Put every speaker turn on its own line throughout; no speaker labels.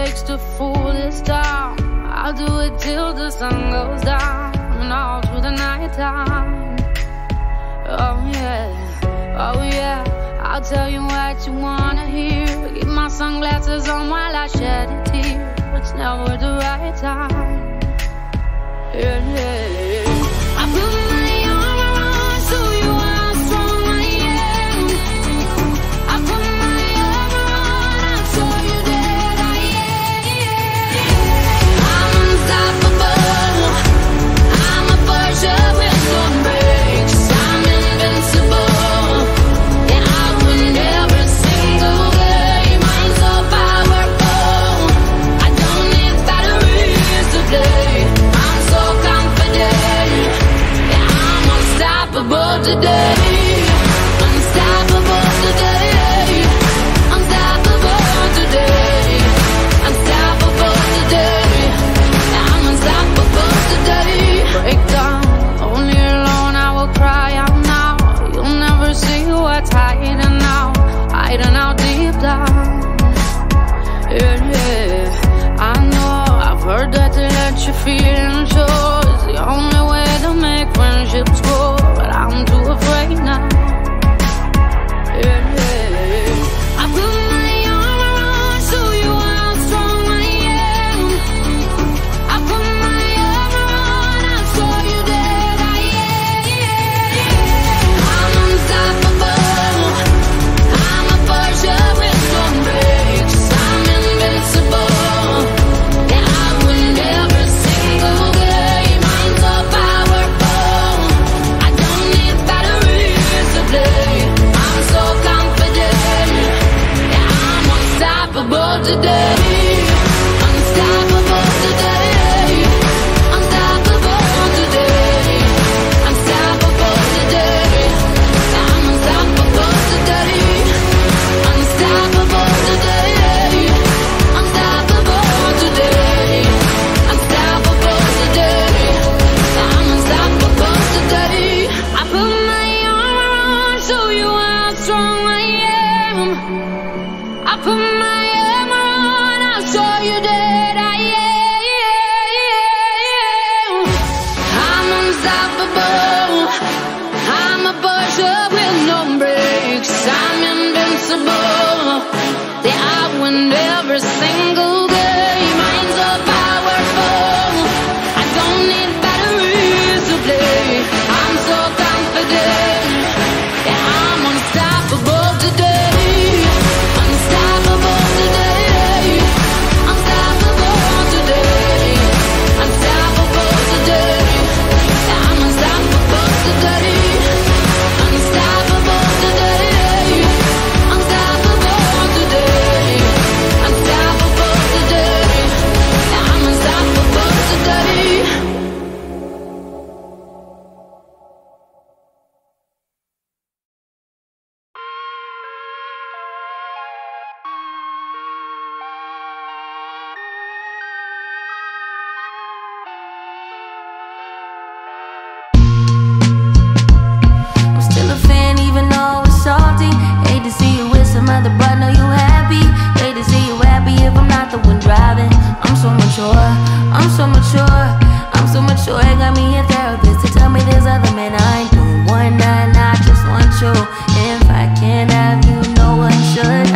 takes to fool this town. I'll do it till the sun goes down and all through the night time. Oh yeah, oh yeah, I'll tell you what you wanna hear. Keep my sunglasses on while I shed a tear. It's never the right time. Yeah, yeah. I put my arm around so you how strong I am. I put my arm around, I show you that I am. I'm unstoppable. I'm a Porsche with no brakes. I'm invincible. Yeah, I win every single game. I'm so powerful. I don't need batteries to play. I'm so confident. Yeah, I'm unstoppable today. Unstoppable today. Unstoppable today. Unstoppable today. Yeah, I'm unstoppable today. Break down, only alone I will cry out now. You'll never see what's hiding out, hiding out deep down. Yeah, yeah, I know, I've heard that to let you feel and show is the only way to make friendships grow, but I'm too afraid now. Yeah, yeah, I put my arm around, show you how strong I am. I put my arm around, I'll show you that I am. I'm unstoppable. I'm a Porsche with no brakes. I'm invincible. Yeah, I win every single game. I'm so powerful. I don't need batteries to play. I'm so confident. Yeah, I'm unstoppable today. Unstoppable today. Unstoppable today. Unstoppable today. Yeah, I'm unstoppable today. Unstoppable today. Unstoppable today. Unstoppable today. Yeah, I'm unstoppable today. I put my arm around, show you how strong I am. I put my arm around, I'll show you that I am. I'm unstoppable. I'm a Porsche with no brakes. I'm invincible. Yeah, I win every single game. I'm so powerful. I don't need batteries to play. I'm so confident. Yeah, I'm unstoppable today. Unstoppable today. Unstoppable today. Unstoppable today. Yeah, I'm unstoppable today. Unstoppable today. Unstoppable today. Unstoppable today. Yeah, I'm unstoppable today. I'm still a fan even though it's salty. Hate to see you with some other, but know you happy. Hate to see you happy if I'm not the one driving. I'm so mature, I'm so mature, I'm so mature. It got me a therapist to tell me there's other men I ain't doing one night, I just want you. If I can't have you, no one should.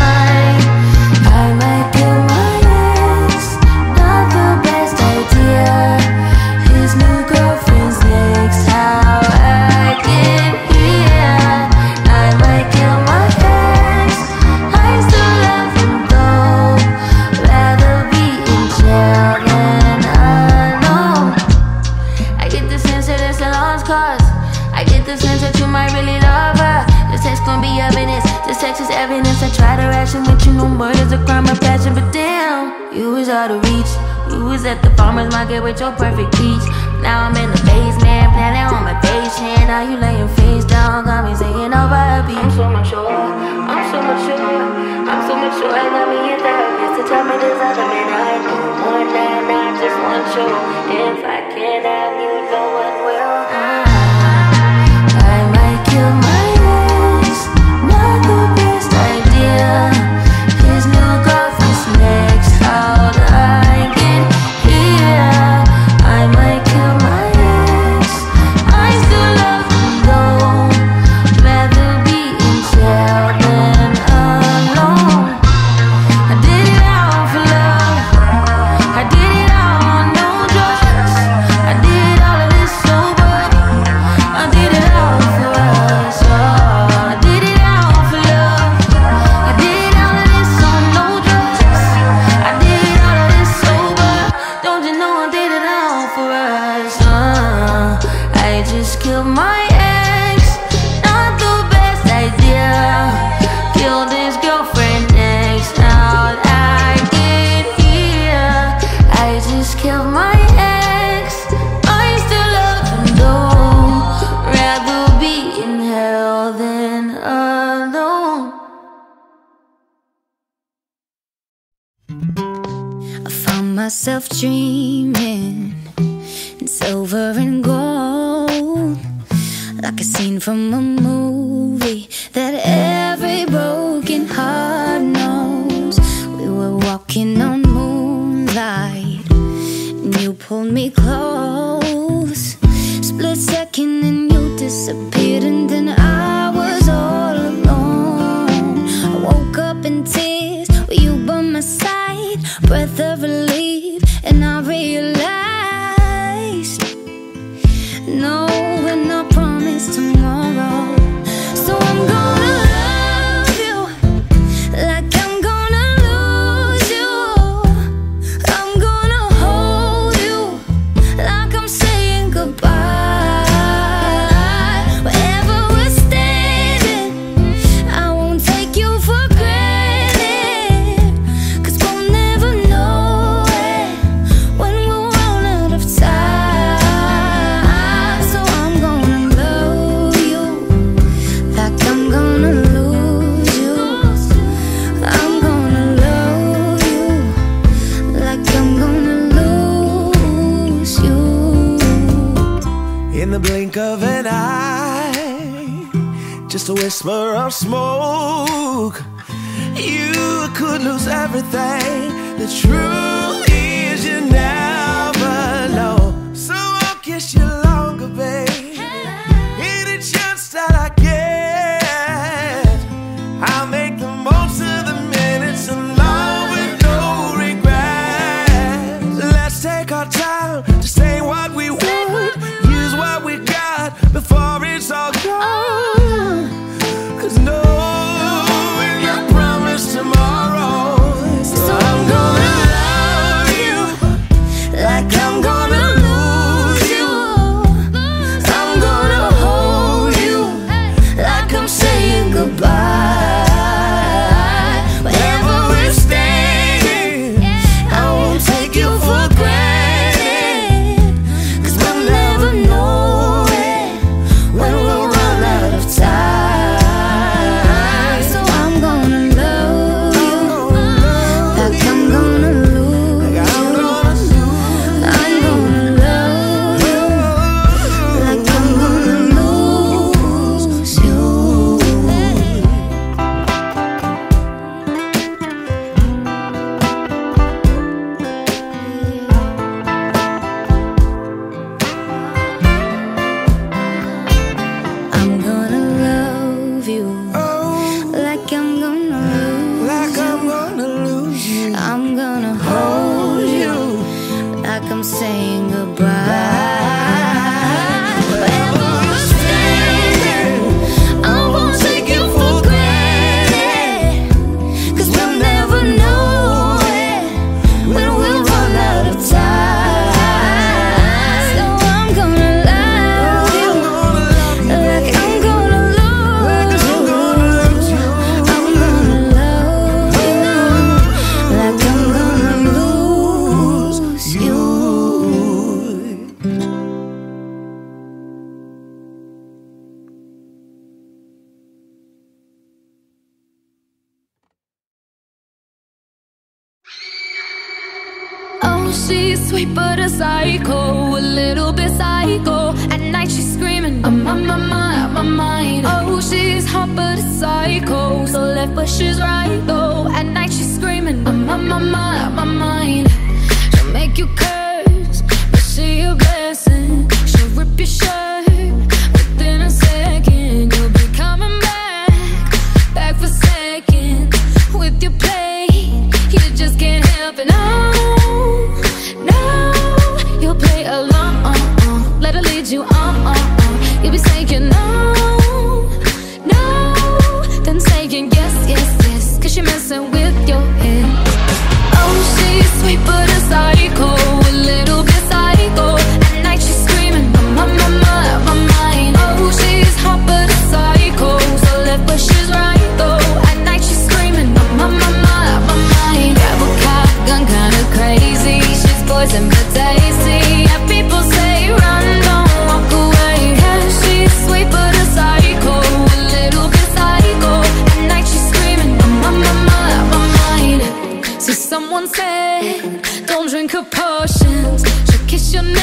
I might kill my ex. Not the best idea. His new girlfriend's next. How I get here. I might kill my ex. I still love him though. Rather be in jail than alone. I get the sense that it's a lost cause. I get the sense that you might really love her. This text gon' be evidence. This text is evidence. I try to ration with you. No murder's a crime of passion, but damn, you was out of reach. You was at the farmer's market with your perfect peach. Now I'm in the basement, planning on my patient. Now you laying face down, got me singing over a beat. I'm so mature, I'm so mature, I'm so mature. I got me a therapist to tell me there's other men I do. One night, I just want you. If I can't have you, no one will. I might kill my ex. Not the best idea. His new girlfriend's next. almost killed my ex. I still love him though. Rather be in hell than alone. I found myself dreaming in silver and gold, like a scene from a movie that every broken heart knows. We were walking on moonlight and you pulled me close. Split second and you disappeared, and then I was all alone. I woke up in tears with you by my side, breath of relief, and I realized no, we're not promised tomorrow. So I'm gonna love you like I'm gonna lose you. I'm gonna hold you like I'm saying goodbye. Wherever we're standing, I won't take you for granted, 'cause we'll never know it when we'll run out of time. So I'm gonna love you like I'm gonna lose you. I'm gonna love you like I'm gonna lose you.
In the blink of an eye, just a whisper of smoke, you could lose everything. The truth is you never know. So I'll kiss you longer, babe. Any chance that I get, I'll make the most of the minutes alone with no regrets. Let's take our time to say what we want, use what we got before it's all gone. 'Cause no, we're not promised tomorrow. So I'm gonna love you like I'm gonna lose you. I'm gonna hold you like I'm saying goodbye. Wherever we're standing, I won't take you for granted, 'cause we'll never know it when we'll run out of time. So I'm gonna love you like I'm gonna lose you. I'm gonna love you like I'm gonna lose you. I'm gonna love you like I'm gonna lose Like I'm gonna lose you.
I'm gonna hold you like I'm saying goodbye. Wherever we're standing, I won't take you for granted, 'cause we'll never know it when we'll run out of time. So I'm gonna love you like I'm gonna lose you. I'm gonna love you like I'm gonna lose you.
Oh, she's sweet but a psycho, a little bit psycho. At night she's screaming, I'm on my mind. Oh, she's hot but a psycho, so left but she's right though. At night she's screaming, I'm on my mind. She'll make you curse, but she a blessing. She'll rip your shirt within a second. You'll be coming back for seconds with your plate. You just can't help it. No, you'll play along. Let her lead you on. You'll be saying no, then saying yes, 'cause you're messing with your head. Oh, she's sweet but they see. Yeah, people say run, don't walk away. Yeah, she's sweet but a psycho, a little bit psycho. At night she's screaming, I'm on my mind. See, someone said don't drink her potions, she'll kiss your